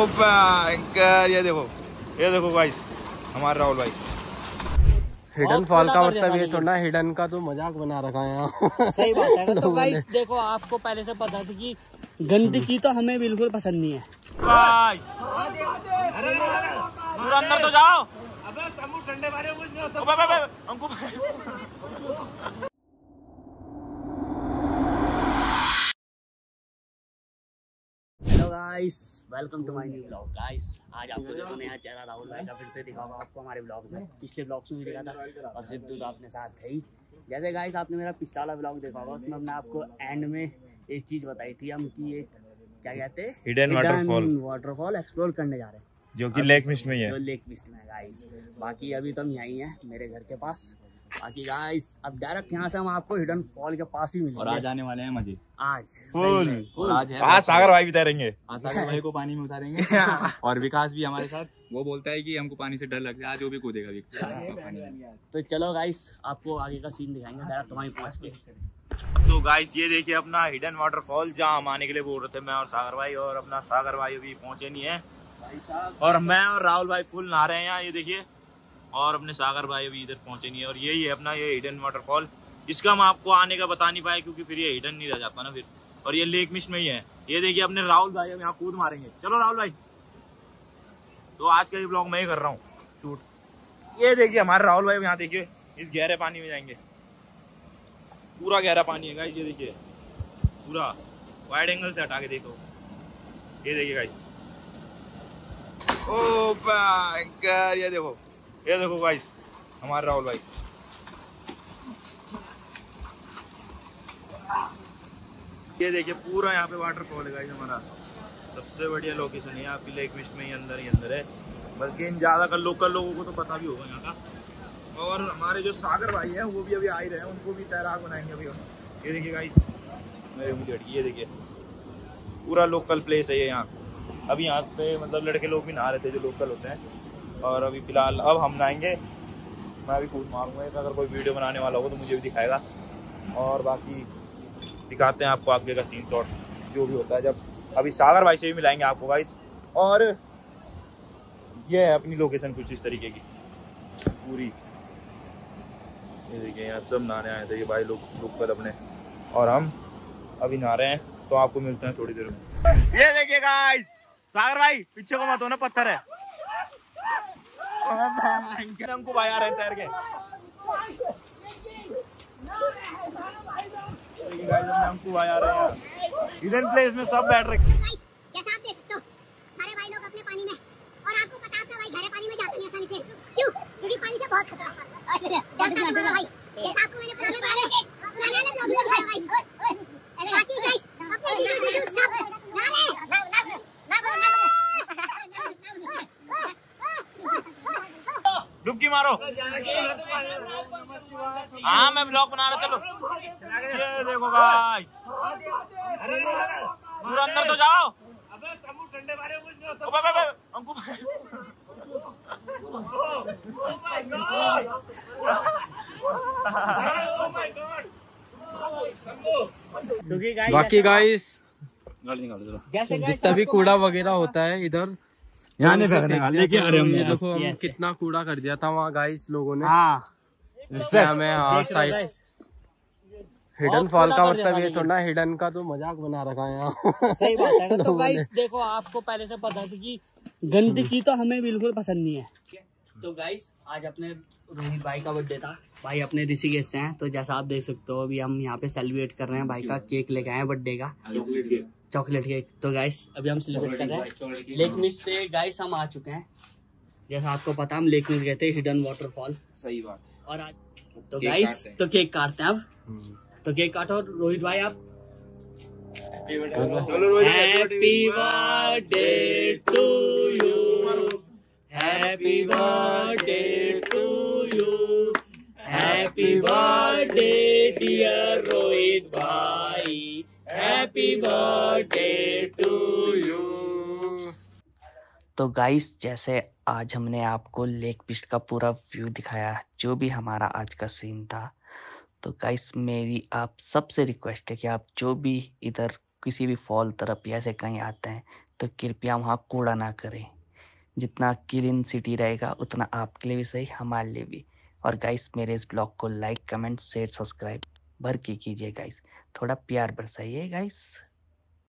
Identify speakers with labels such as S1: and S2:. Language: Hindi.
S1: भयंकर। ये देखो गाइस, हमारा राहुल भाई।
S2: हिडन फॉल का मतलब ये थोड़ा हिडन का तो मजाक बना रखा है यहाँ।
S3: सही बात है। तो गाइस देखो, आपको पहले से पता था कि गंदगी तो हमें बिल्कुल पसंद नहीं है।
S1: पूरा अंदर तो जाओ। अबे समुद्र ठंडे मारे हमको।
S3: Hello guys, welcome to my new blog. Guys आज आपको देखो नया चेहरा राहुल भाई का फिर से दिखाऊंगा आपको हमारे ब्लॉग में। पिछले ब्लॉग में भी दिखा था और सिद्धू तो अपने साथ है ही। जैसे गाइस आपने मेरा पिछला वाला ब्लॉग देखा होगा, उसमें हमने आपको एंड में एक चीज बताई थी, हम की एक क्या कहते हैं,
S1: हिडन
S3: वाटरफॉल एक्सप्लोर करने जा रहे हैं,
S1: जो कि लेक मिस्ट में ही है।
S3: जो लेक मिस्ट में है गाइस। बाकी अभी तो हम यहीं हैं मेरे घर के पास। बाकी गाइस अब डायरेक्ट यहाँ से हम आपको हिडन फॉल के पास ही मिलेंगे।
S4: और आज आने वाले हैं मजे,
S3: आज
S4: फुल। आज है
S1: आज सागर भाई भी तैरेंगे।
S4: आज सागर भाई को पानी में उतारेंगे और विकास भी हमारे साथ। वो बोलता है कि हमको पानी से डर लगता है, आज वो भी कूदेगा।
S3: तो चलो गाइस आपको आगे का सीन दिखाएंगे डायरेक्ट वहीं पहुँच के।
S1: तो गाइस ये देखिए अपना हिडन वाटरफॉल, जहाँ हम आने के लिए बोल रहे थे मैं और सागर भाई, और अपना सागर भाई अभी पहुंचे नहीं है, और मैं और राहुल भाई फुल नहा रहे हैं यहाँ, ये देखिए। और अपने सागर भाई अभी इधर पहुंचे नहीं है, और यही है अपना ये हिडन वाटरफॉल। इसका हम आपको आने का बता नहीं पाए क्योंकि फिर ये हिडन नहीं रह जाता ना फिर। और ये लेक मिस्ट में ही है। ये देखिए अपने राहुल भाई अब यहाँ कूद मारेंगे। चलो राहुल भाई, तो आज का ये ब्लॉग मैं ही कर रहा हूँ शूट। ये देखिए हमारे राहुल भाई यहाँ देखिए, इस गहरे पानी में जाएंगे। पूरा गहरा पानी है गाइस, ये देखिए पूरा वाइड एंगल से हटा के देखो। ये देखिए गाइस, ओ भयंकर। ये देखो गाइस, हमारे राहुल भाई। ये देखिए पूरा यहाँ पे वाटरफॉल है गाइस हमारा। सबसे बढ़िया लोकेशन है यहाँ पे, लेक मिस्ट में ही अंदर है। बल्कि इन ज्यादा कर लोकल लोगों को तो पता भी होगा यहाँ का। और हमारे जो सागर भाई हैं वो भी अभी आ ही रहे हैं, उनको भी तैराक बनाएंगे अभी हम। ये देखिए गाइस मेरे मुझे, ये देखिए पूरा लोकल प्लेस है ये यहाँ। अभी यहाँ पे मतलब लड़के लोग भी नहा रहे थे जो लोकल होते हैं, और अभी फिलहाल अब हम नहाएंगे। मैं भी कूद मारूंगा, अगर कोई वीडियो बनाने वाला हो तो मुझे भी दिखाएगा। और बाकी दिखाते हैं आपको आगे का सीन शॉट जो भी होता है जब। अभी सागर भाई से भी मिलाएंगे आपको गाइस। और ये है अपनी लोकेशन कुछ इस तरीके की पूरी। ये देखिए यहाँ सब नहाने आए थे ये भाई लोग लोकल अपने, और हम अभी नहा रहे हैं। तो आपको मिलते हैं थोड़ी देर में। ये देखिए गाइस, सागर भाई पीछे को मत हो ना, पत्थर है। हमको भाई आ रहे हैं तैर के। हमको भाई आ रहे हैं हिडन प्लेस में, सब बैठ रहे हैं।
S5: जैसा आप देख सकते हो सारे भाई लोग अपने पानी में, और आपको पता है भाई गहरे पानी में जाते नहीं आसानी से। क्यों? क्योंकि पानी से बहुत खतरा है भाई। जैसा आपको मैंने पुराने ब्लॉग में बताया गाइस। बाकी गाइस अपने वीडियो सब
S1: डुबकी मारो। हाँ मैं ब्लॉग बना रहा, चलो। ये देखो गाइस, पूरा अंदर तो जाओ। अबे समुद्र ठंडे मारे हमको।
S2: बाकी गाइस
S3: जैसे
S2: जितना भी कूड़ा वगैरह होता है इधर
S4: यहाँ नहीं फेंकने, लेके आ रहे हम।
S2: ये देखो हम कितना कूड़ा कर दिया था वहाँ गाइस लोगों ने।
S3: हाँ
S2: हमें साइड हिडन फॉल का मतलब ये थोड़ा हिडन का तो मजाक बना रखा है यहाँ।
S3: सही बात है। तो गाइस देखो, आपको पहले से पता था कि गंदगी तो हमें बिल्कुल पसंद नहीं है। तो गाइस आज अपने रोहित भाई का बर्थडे था। भाई अपने ऋषिकेश से हैं, तो जैसा आप देख सकते हो अभी हम यहाँ पे सेलिब्रेट कर रहे हैं। भाई का केक लेके आए हैं बर्थडे का, चॉकलेट केक। तो गाइस अभी हम सेलिब्रेट कर रहे हैं। लेक मिस्ट से गाइस हम आ चुके हैं। जैसा आपको पता हम लेक मिस्ट गए थे, हिडन वाटरफॉल।
S4: सही बात है।
S3: और आज तो गाइस तो केक काटते हैं अब। तो केक काटो रोहित भाई आप। Happy birthday to you, happy birthday to you, happy birthday dear Rohit भाई, हैप्पी बर्थडे टू यू।
S6: तो गाइस जैसे आज हमने आपको लेक मिस्ट का पूरा व्यू दिखाया, जो भी हमारा आज का सीन था। तो गाइस मेरी आप सबसे रिक्वेस्ट है कि आप जो भी इधर किसी भी फॉल तरफ या ऐसे कहीं आते हैं, तो कृपया वहाँ कूड़ा ना करें। जितना क्लीन सिटी रहेगा उतना आपके लिए भी सही, हमारे लिए भी। और गाइस मेरे इस ब्लॉग को लाइक, कमेंट, शेयर, सब्सक्राइब भर के कीजिए गाइस। थोड़ा प्यार बरसाइए गाइस।